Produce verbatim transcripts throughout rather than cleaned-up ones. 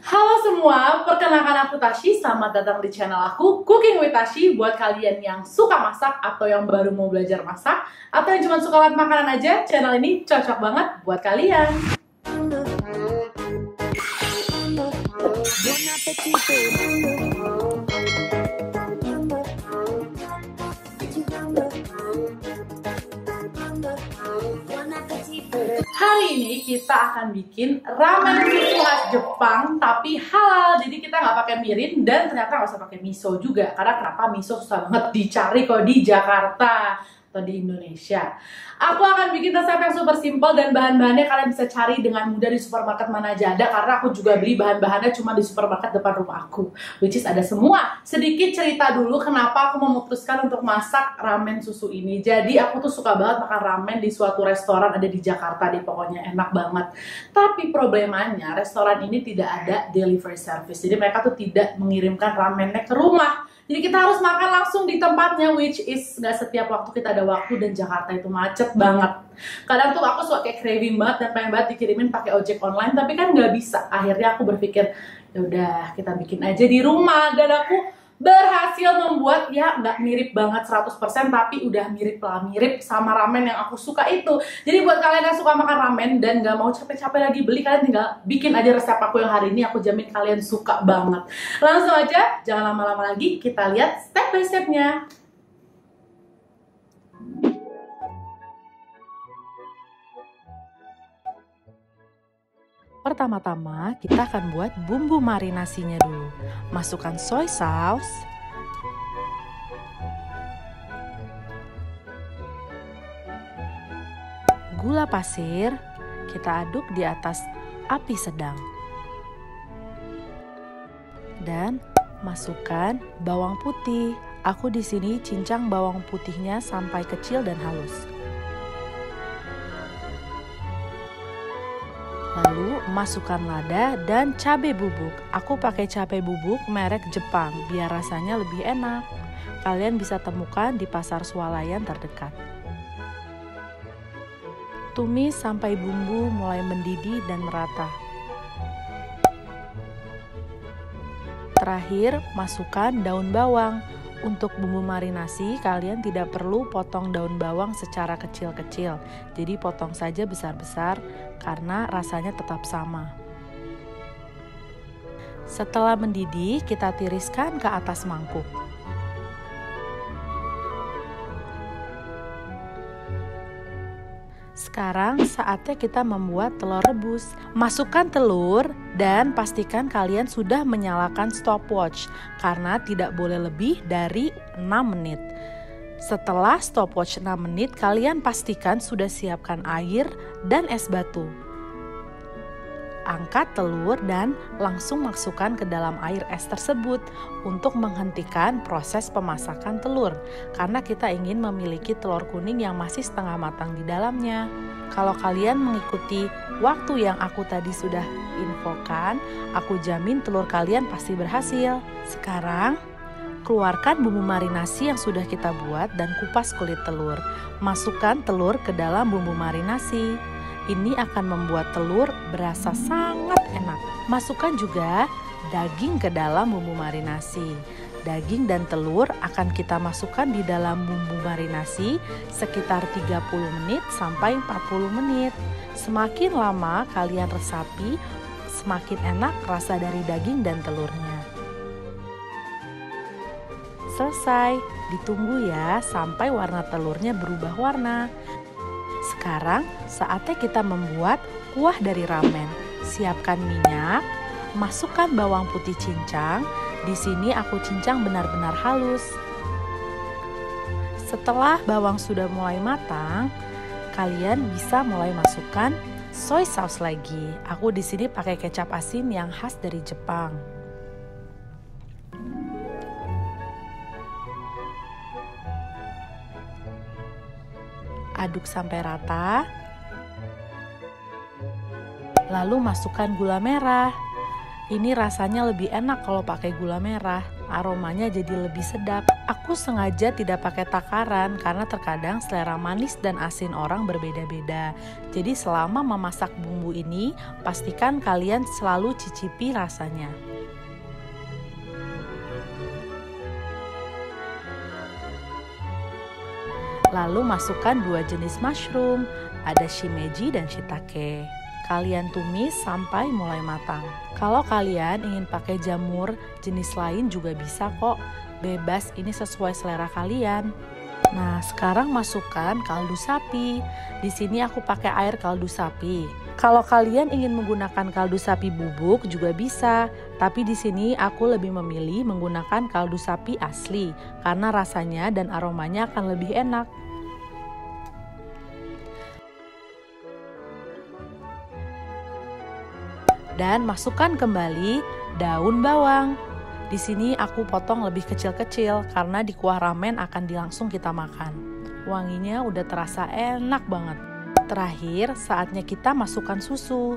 Halo semua, perkenalkan aku Tashi, selamat datang di channel aku Cooking with Tashi. Buat kalian yang suka masak atau yang baru mau belajar masak atau yang cuma suka lihat makanan aja, channel ini cocok banget buat kalian. Hari ini kita akan bikin ramen susu khas Jepang tapi halal, jadi kita nggak pakai mirin dan ternyata nggak usah pakai miso juga. Karena kenapa? Miso susah banget dicari kalau di Jakarta atau di Indonesia. Aku akan bikin resep yang super simple dan bahan-bahannya kalian bisa cari dengan mudah di supermarket mana aja ada, karena aku juga beli bahan-bahannya cuma di supermarket depan rumah aku, which is ada semua. Sedikit cerita dulu kenapa aku memutuskan untuk masak ramen susu ini. Jadi aku tuh suka banget makan ramen di suatu restoran ada di Jakarta deh, pokoknya enak banget. Tapi problemanya restoran ini tidak ada delivery service, jadi mereka tuh tidak mengirimkan ramennya ke rumah. Jadi kita harus makan langsung di tempatnya, which is nggak setiap waktu kita ada waktu dan Jakarta itu macet banget. Kadang tuh aku suka kayak craving banget dan pengen banget dikirimin pakai ojek online, tapi kan nggak bisa. Akhirnya aku berpikir, ya udah kita bikin aja di rumah, dan aku berhasil membuat ya nggak mirip banget seratus persen, tapi udah mirip lah, mirip sama ramen yang aku suka itu. Jadi buat kalian yang suka makan ramen dan nggak mau capek-capek lagi beli, kalian tinggal bikin aja resep aku yang hari ini. Aku jamin kalian suka banget. Langsung aja, jangan lama-lama lagi, kita lihat step by stepnya. Pertama-tama kita akan buat bumbu marinasinya dulu. Masukkan soy sauce, gula pasir, kita aduk di atas api sedang. Dan masukkan bawang putih. Aku di sini cincang bawang putihnya sampai kecil dan halus. Lalu masukkan lada dan cabai bubuk. Aku pakai cabai bubuk merek Jepang biar rasanya lebih enak. Kalian bisa temukan di pasar swalayan terdekat. Tumis sampai bumbu mulai mendidih dan merata. Terakhir, masukkan daun bawang. Untuk bumbu marinasi, kalian tidak perlu potong daun bawang secara kecil-kecil. Jadi potong saja besar-besar karena rasanya tetap sama. Setelah mendidih, kita tiriskan ke atas mangkuk. Sekarang saatnya kita membuat telur rebus. Masukkan telur dan pastikan kalian sudah menyalakan stopwatch karena tidak boleh lebih dari enam menit. Setelah stopwatch enam menit, kalian pastikan sudah siapkan air dan es batu. Angkat telur dan langsung masukkan ke dalam air es tersebut untuk menghentikan proses pemasakan telur, karena kita ingin memiliki telur kuning yang masih setengah matang di dalamnya. Kalau kalian mengikuti waktu yang aku tadi sudah infokan, aku jamin telur kalian pasti berhasil. Sekarang keluarkan bumbu marinasi yang sudah kita buat dan kupas kulit telur. Masukkan telur ke dalam bumbu marinasi. Ini akan membuat telur berasa sangat enak. Masukkan juga daging ke dalam bumbu marinasi. Daging dan telur akan kita masukkan di dalam bumbu marinasi sekitar tiga puluh menit sampai empat puluh menit. Semakin lama kalian resapi, semakin enak rasa dari daging dan telurnya. Selesai, ditunggu ya sampai warna telurnya berubah warna. Sekarang saatnya kita membuat kuah dari ramen. Siapkan minyak, masukkan bawang putih cincang. Di sini aku cincang benar-benar halus. Setelah bawang sudah mulai matang, kalian bisa mulai masukkan soy sauce lagi. Aku di sini pakai kecap asin yang khas dari Jepang. Aduk sampai rata. Lalu masukkan gula merah. Ini rasanya lebih enak kalau pakai gula merah. aromanya jadi lebih sedap. Aku sengaja tidak pakai takaran karena terkadang selera manis dan asin orang berbeda-beda. Jadi selama memasak bumbu ini, pastikan kalian selalu cicipi rasanya. Lalu masukkan dua jenis mushroom, ada shimeji dan shiitake. Kalian tumis sampai mulai matang. Kalau kalian ingin pakai jamur jenis lain juga bisa kok. Bebas, ini sesuai selera kalian. Nah, sekarang masukkan kaldu sapi. Di sini aku pakai air kaldu sapi. Kalau kalian ingin menggunakan kaldu sapi bubuk juga bisa, tapi di sini aku lebih memilih menggunakan kaldu sapi asli karena rasanya dan aromanya akan lebih enak. Dan masukkan kembali daun bawang. Di sini aku potong lebih kecil-kecil karena di kuah ramen akan langsung kita makan. Wanginya udah terasa enak banget. Terakhir, saatnya kita masukkan susu.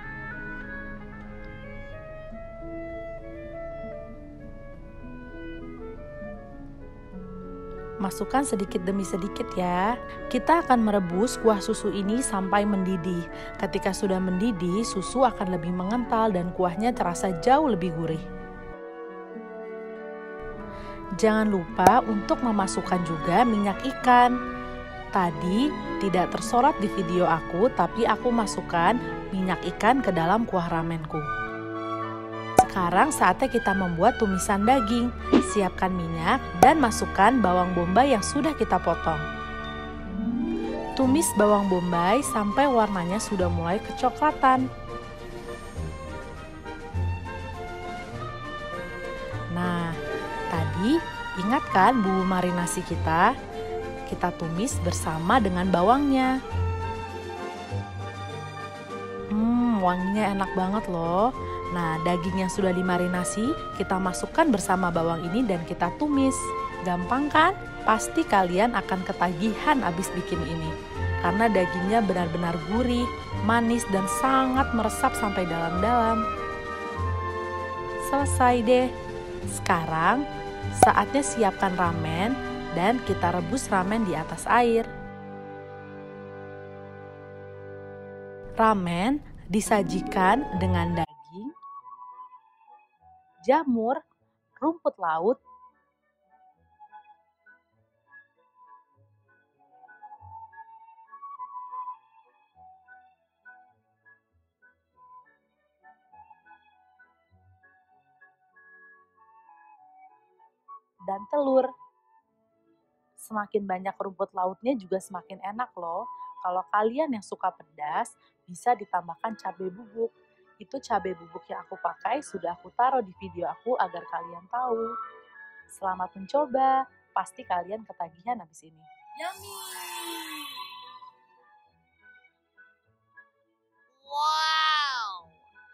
Masukkan sedikit demi sedikit ya. Kita akan merebus kuah susu ini sampai mendidih. Ketika sudah mendidih, susu akan lebih mengental dan kuahnya terasa jauh lebih gurih. Jangan lupa untuk memasukkan juga minyak ikan. Tadi tidak tersorot di video aku, tapi aku masukkan minyak ikan ke dalam kuah ramenku. Sekarang saatnya kita membuat tumisan daging. Siapkan minyak dan masukkan bawang bombay yang sudah kita potong. Tumis bawang bombay sampai warnanya sudah mulai kecoklatan. Nah, tadi ingat kan bumbu marinasi kita? Kita tumis bersama dengan bawangnya. Hmm, wanginya enak banget loh. Nah, daging yang sudah dimarinasi kita masukkan bersama bawang ini dan kita tumis. Gampang kan? Pasti kalian akan ketagihan abis bikin ini. Karena dagingnya benar-benar gurih, manis, dan sangat meresap sampai dalam-dalam. Selesai deh. Sekarang, saatnya siapkan ramen dan kita rebus ramen di atas air. Ramen disajikan dengan daging, jamur, rumput laut, dan telur. Semakin banyak rumput lautnya juga semakin enak loh. Kalau kalian yang suka pedas, bisa ditambahkan cabai bubuk. Itu cabai bubuk yang aku pakai sudah aku taruh di video aku agar kalian tahu. Selamat mencoba, pasti kalian ketagihan habis ini. Yummy! Wow!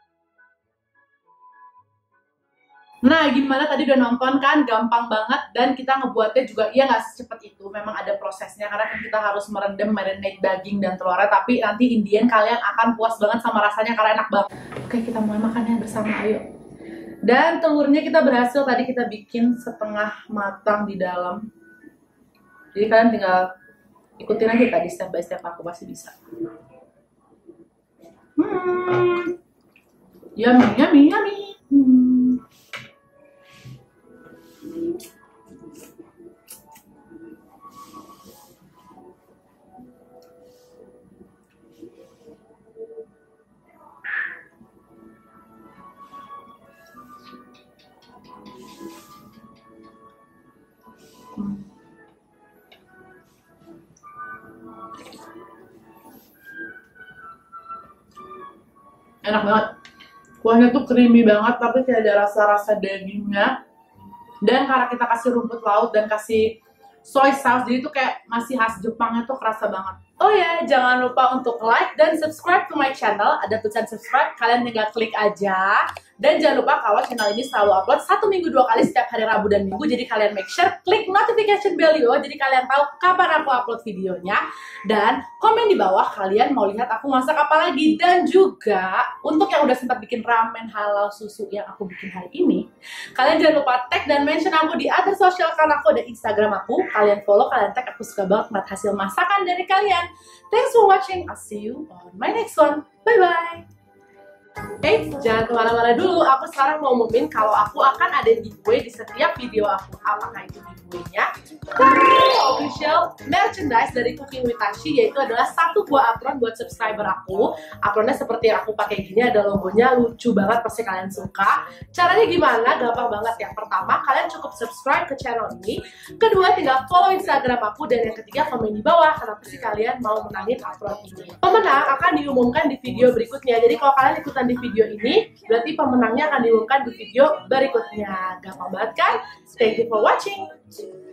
Nah, gimana tadi udah nonton kan? Gampang banget dan kita ngebuatnya juga ya nggak secepat itu. Memang ada prosesnya karena kan kita harus merendam, marinate daging dan telurnya. Tapi nanti in the end kalian akan puas banget sama rasanya karena enak banget. Oke, kita mulai makannya bersama, ayo. Dan telurnya kita berhasil tadi kita bikin setengah matang di dalam. Jadi kalian tinggal ikutin aja tadi step by step aku pasti bisa. Hmm, yummy, yummy, yummy. Hmm. Hmm. Enak banget. Kuahnya tuh creamy banget tapi tidak ada rasa-rasa dagingnya. Dan karena kita kasih rumput laut dan kasih soy sauce, jadi itu kayak masih khas Jepangnya tuh kerasa banget. Oh ya, jangan lupa untuk like dan subscribe to my channel. Ada tulisan subscribe, kalian tinggal klik aja. Dan jangan lupa kalau channel ini selalu upload satu minggu dua kali setiap hari Rabu dan Minggu. Jadi kalian make sure klik notification bell di bawah, jadi kalian tahu kapan aku upload videonya. Dan komen di bawah kalian mau lihat aku masak apa lagi. Dan juga untuk yang udah sempat bikin ramen halal susu yang aku bikin hari ini, kalian jangan lupa tag dan mention aku di other social account aku, ada Instagram aku. Kalian follow, kalian tag, aku suka banget melihat hasil masakan dari kalian. Thanks for watching, I'll see you on my next one. Bye bye. Hey, jangan kemana-mana dulu. Aku sekarang mau ngumumin kalau aku akan ada giveaway di setiap video aku. Apakah itu giveaway-nya? Official merchandise dari Cooking with Tashi, yaitu adalah satu buah apron buat subscriber aku. Apronnya seperti yang aku pakai gini, ada logonya, lucu banget, pasti kalian suka. Caranya gimana? Gampang banget. Yang pertama, kalian cukup subscribe ke channel ini. Kedua, tinggal follow Instagram aku. Dan yang ketiga, komen di bawah kenapa sih kalian mau menangin apron ini. Pemenang akan diumumkan di video berikutnya. Jadi kalau kalian ikutan di video ini, berarti pemenangnya akan diumumkan di video berikutnya. Gampang banget kan? Thank you for watching.